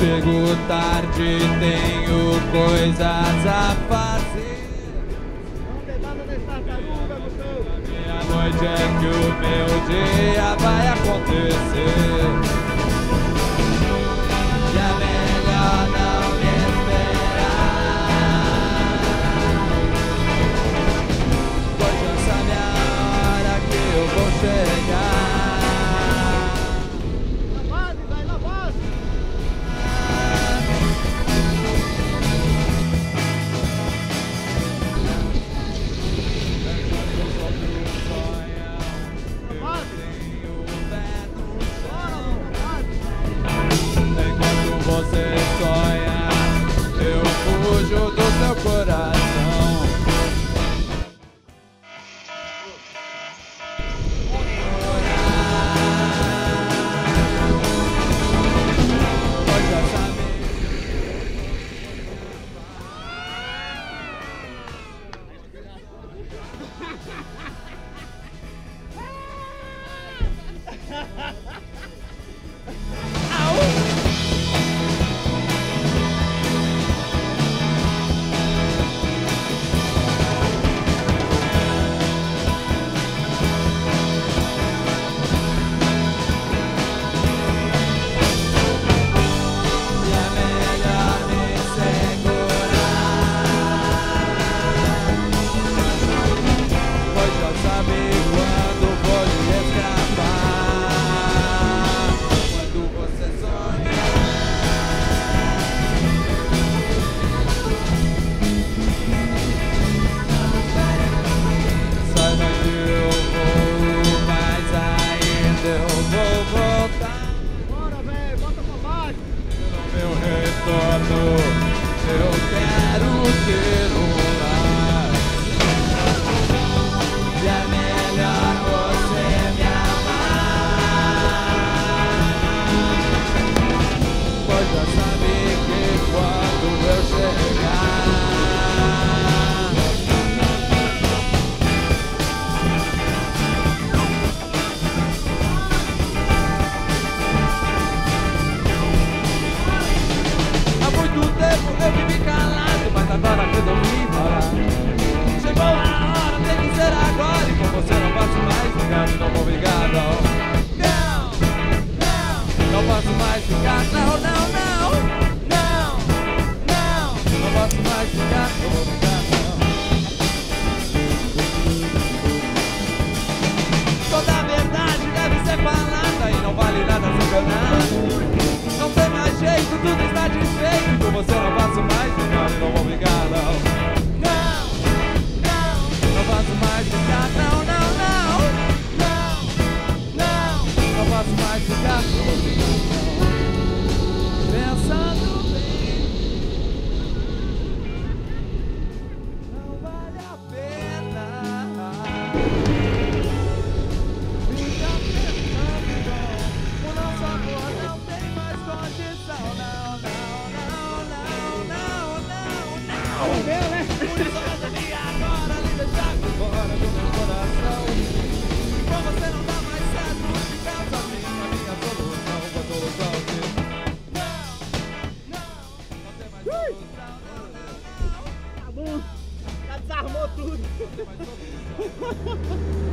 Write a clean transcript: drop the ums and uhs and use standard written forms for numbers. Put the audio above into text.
chego tarde, tenho coisas a fazer. Meia-noite é que o meu dia vai acontecer. E é melhor não me esperar, pois já sabe a hora que eu vou chegar. Você sonha, eu fujo do seu coração. Pode já saber. Eu quero ter um lar. E é melhor você me amar, pois já sabe que quando eu chegar, há muito tempo eu vivi calado, mas agora resolvi falar. Chegou a hora, tem que ser agora, e com você não posso mais ficar, não vou brigar, não. Não posso mais ficar, não, não, não. Não posso mais ficar, não vou brigar, não. Toda a verdade deve ser falada e não vale nada se enganar. Não tem mais jeito, tudo está desfeito. Com você não posso mais ficar e não vou brigar, não. Não posso mais ficar, não, não, não. Não posso mais ficar, não vou brigar, não. Pensando bem, não vale a pena. Fica pensando, o nosso amor não tem mais condição, não, não, não, não, não, não. Por isso resolvi agora lhe deixar fora do meu coração. Com você não dá mais certo, ficar sozinho, a minha solução. Vou solução de não tem mais solução, não, não, não. Tá bom, já desarmou tudo. Não tem mais solução.